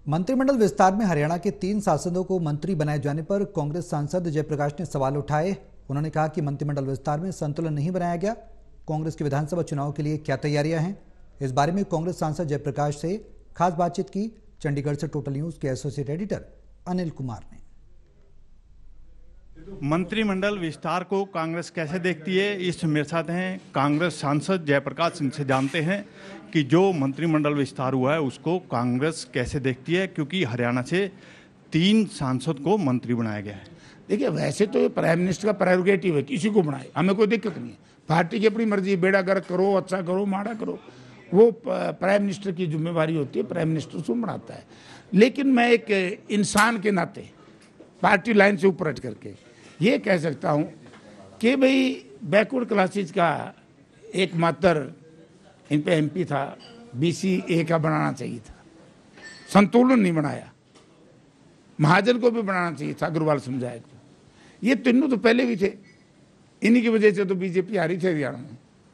मंत्रिमंडल विस्तार में हरियाणा के 3 सांसदों को मंत्री बनाए जाने पर कांग्रेस सांसद जयप्रकाश ने सवाल उठाए। उन्होंने कहा कि मंत्रिमंडल विस्तार में संतुलन नहीं बनाया गया। कांग्रेस के विधानसभा चुनाव के लिए क्या तैयारियां हैं, इस बारे में कांग्रेस सांसद जयप्रकाश से खास बातचीत की चंडीगढ़ से टोटल न्यूज के एसोसिएट एडिटर अनिल कुमार ने। मंत्रिमंडल विस्तार को कांग्रेस कैसे देखती है, इस मेरे साथ हैं कांग्रेस सांसद जयप्रकाश। इनसे जानते हैं कि जो मंत्रिमंडल विस्तार हुआ है उसको कांग्रेस कैसे देखती है, क्योंकि हरियाणा से 3 सांसद को मंत्री बनाया गया है। देखिए, वैसे तो ये प्राइम मिनिस्टर का प्रेरोगेटिव है, किसी को बनाए, हमें कोई दिक्कत नहीं है। पार्टी की अपनी मर्जी, बेड़ा गर्क करो, अच्छा करो, माड़ा करो, वो प्राइम मिनिस्टर की जिम्मेवारी होती है, प्राइम मिनिस्टर उसको बनाता है। लेकिन मैं एक इंसान के नाते पार्टी लाइन से ऊपर हट करके ये कह सकता हूँ कि भाई बैकवर्ड क्लासेज का एकमात्र इन पे एमपी था, BCA का बनाना चाहिए था, संतुलन नहीं बनाया। महाजन को भी बनाना चाहिए था, अग्रवाल समझाए को। ये तीनों तो पहले भी थे, इन्हीं की वजह से तो बीजेपी हारी थी हरियाणा में।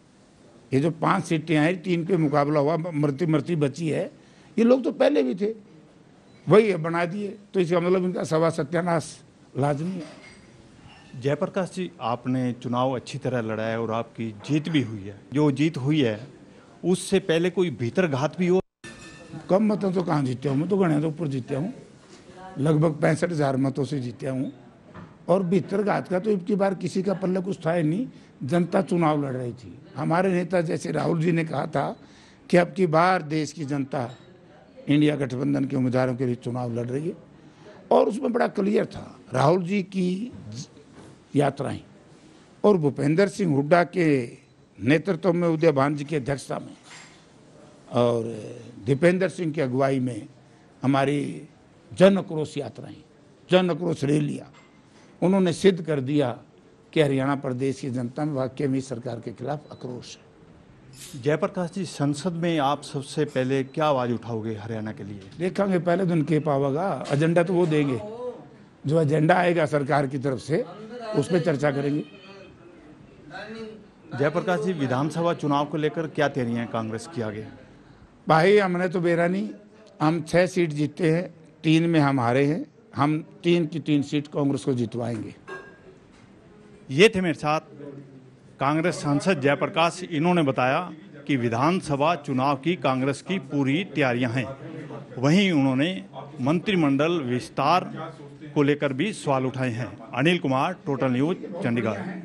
ये जो 5 सीटें आई, 3 पे मुकाबला हुआ, मरती बची है, ये लोग तो पहले भी थे, वही बना दिए, तो इसका मतलब इनका सवा सत्यानाश लाजमी है। जयप्रकाश जी, आपने चुनाव अच्छी तरह लड़ा है और आपकी जीत भी हुई है। जो जीत हुई है उससे पहले कोई भीतरघात भी हो? कम मतों तो कहाँ जीत्या हूँ, मैं तो गणना तो ऊपर जीत्या हूँ, लगभग 65,000 मतों से जीत्या हूँ। और भीतरघात का तो इतनी बार किसी का पल्ले कुछ था ही नहीं, जनता चुनाव लड़ रही थी। हमारे नेता जैसे राहुल जी ने कहा था कि अब की बार देश की जनता इंडिया गठबंधन के उम्मीदवारों के लिए चुनाव लड़ रही है, और उसमें बड़ा क्लियर था राहुल जी की यात्राएं और भूपेंद्र सिंह हुड्डा के नेतृत्व में, उदय भान जी की अध्यक्षता में और दीपेंद्र सिंह की अगुवाई में हमारी जन आक्रोश यात्राएं, जन आक्रोश रैलियां, उन्होंने सिद्ध कर दिया कि हरियाणा प्रदेश की जनता में वाकई में सरकार के खिलाफ आक्रोश है। जयप्रकाश जी, संसद में आप सबसे पहले क्या आवाज उठाओगे हरियाणा के लिए? देखेंगे, पहले दिन के पावागा, एजेंडा तो वो देंगे, जो एजेंडा आएगा सरकार की तरफ से उस पर चर्चा करेंगे। जयप्रकाश जी, विधानसभा चुनाव को लेकर क्या तैयारियां कांग्रेस की आगे? भाई, हमने तो बेरा नहीं, हम 6 सीट जीते हैं, 3 में हम हारे हैं, हम 3 की 3 सीट कांग्रेस को जितवाएंगे। ये थे मेरे साथ कांग्रेस सांसद जयप्रकाश। इन्होंने बताया कि विधानसभा चुनाव की कांग्रेस की पूरी तैयारियां हैं। वहीं उन्होंने मंत्रिमंडल विस्तार को लेकर भी सवाल उठाए हैं। Anil Kumar, total news, Chandigarh.